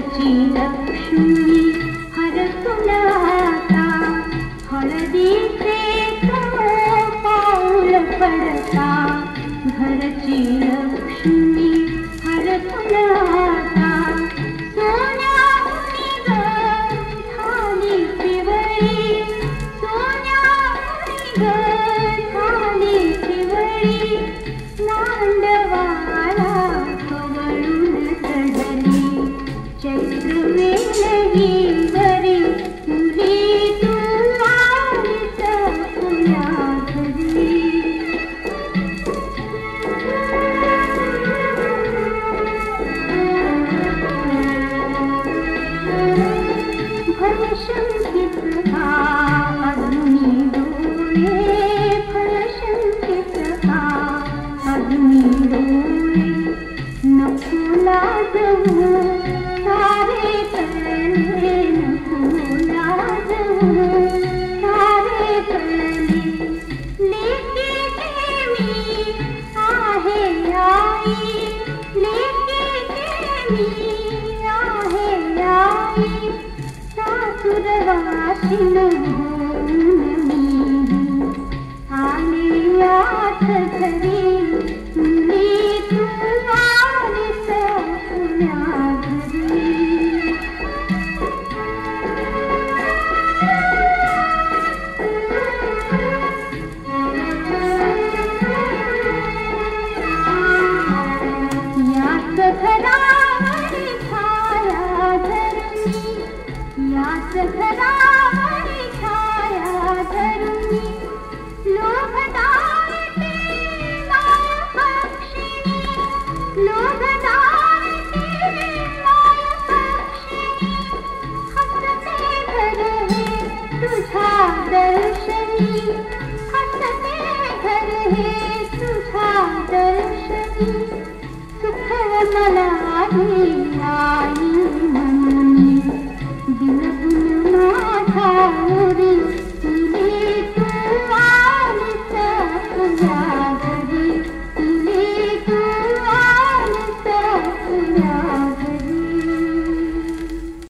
घरची लक्ष्मी हरतून आता हळदीचे पाऊल पडता घरची लक्ष्मी हरतून आता सोन्याहुनी झाली पिवळी सोन्याहुनी झाली पिवळी नांदवाला कवळून चढली चैत्र वेलही वरी मुली तू आलीस तुझ्या घरी फलशंकित हा अग्नी डोळे फलशंकित हा अग्नी डोळे नको लाजवू सारे कळले नको लाजवू सारे कळले लेकीचे मी आहे आई लेकीचे मी आहे आई सासुरवाशीन होऊन मी आले आठ घरी मुली तू आलीस तुझ्या घरी याच घरावरी छाया धरणी याच घरावरी छाया धरणी लोभदायते माय पक्षिणी लोभदायते माय पक्षिणी हसते घर हे तुझ्या दर्शनी हसते घर हे तुझ्या दर्शनी सुख मला आई